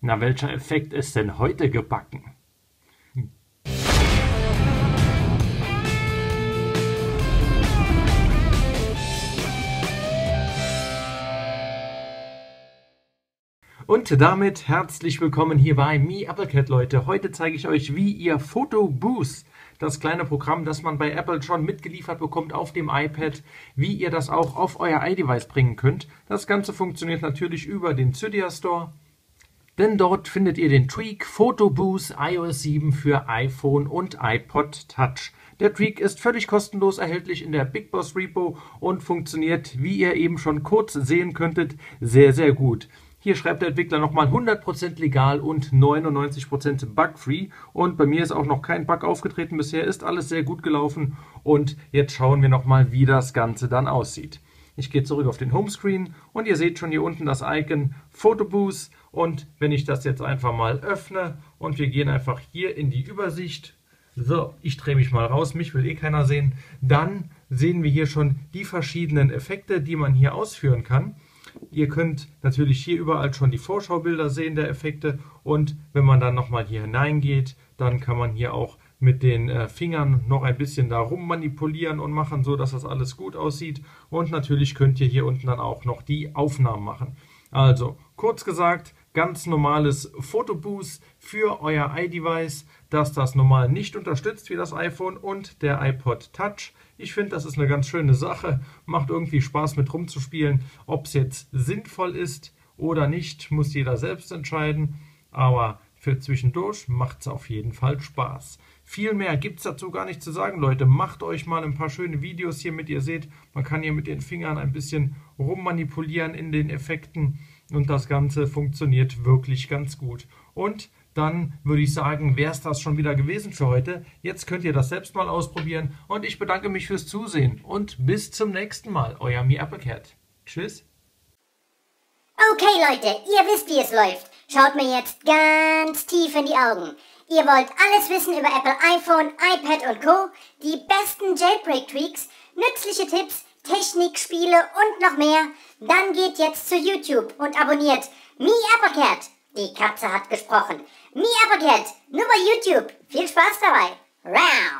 Na, welcher Effekt ist denn heute gebacken? Und damit herzlich willkommen hier bei MeAppleCat, Leute. Heute zeige ich euch, wie ihr PhotoBoost, das kleine Programm, das man bei Apple schon mitgeliefert bekommt auf dem iPad, wie ihr das auch auf euer iDevice bringen könnt. Das Ganze funktioniert natürlich über den Cydia Store, denn dort findet ihr den Tweak PhotoBoost iOS 7 für iPhone und iPod Touch. Der Tweak ist völlig kostenlos erhältlich in der Big Boss Repo und funktioniert, wie ihr eben schon kurz sehen könntet, sehr, sehr gut. Hier schreibt der Entwickler nochmal 100% legal und 99% bugfree. Und bei mir ist auch noch kein Bug aufgetreten bisher, ist alles sehr gut gelaufen. Und jetzt schauen wir nochmal, wie das Ganze dann aussieht. Ich gehe zurück auf den Homescreen und ihr seht schon hier unten das Icon PhotoBoost. Und wenn ich das jetzt einfach mal öffne und wir gehen einfach hier in die Übersicht. So, ich drehe mich mal raus, mich will eh keiner sehen. Dann sehen wir hier schon die verschiedenen Effekte, die man hier ausführen kann. Ihr könnt natürlich hier überall schon die Vorschaubilder sehen der Effekte und wenn man dann nochmal hier hineingeht, dann kann man hier auch mit den Fingern noch ein bisschen da rum manipulieren und machen, so dass das alles gut aussieht. Und natürlich könnt ihr hier unten dann auch noch die Aufnahmen machen. Also, kurz gesagt, ganz normales PhotoBoost für euer iDevice, das das normal nicht unterstützt wie das iPhone und der iPod Touch. Ich finde, das ist eine ganz schöne Sache, macht irgendwie Spaß mit rumzuspielen. Ob es jetzt sinnvoll ist oder nicht, muss jeder selbst entscheiden, aber für zwischendurch macht es auf jeden Fall Spaß. Viel mehr gibt es dazu gar nicht zu sagen, Leute. Macht euch mal ein paar schöne Videos hier mit. Ihr seht, man kann hier mit den Fingern ein bisschen rummanipulieren in den Effekten und das Ganze funktioniert wirklich ganz gut. Und dann würde ich sagen, wäre es das schon wieder gewesen für heute. Jetzt könnt ihr das selbst mal ausprobieren und ich bedanke mich fürs Zusehen und bis zum nächsten Mal. Euer MeAppleCat. Tschüss. Okay Leute, ihr wisst, wie es läuft. Schaut mir jetzt ganz tief in die Augen. Ihr wollt alles wissen über Apple iPhone, iPad und Co., die besten Jailbreak-Tweaks, nützliche Tipps, Technik, Spiele und noch mehr? Dann geht jetzt zu YouTube und abonniert MeAppleCat. Die Katze hat gesprochen. MeAppleCat, nur bei YouTube. Viel Spaß dabei. Round.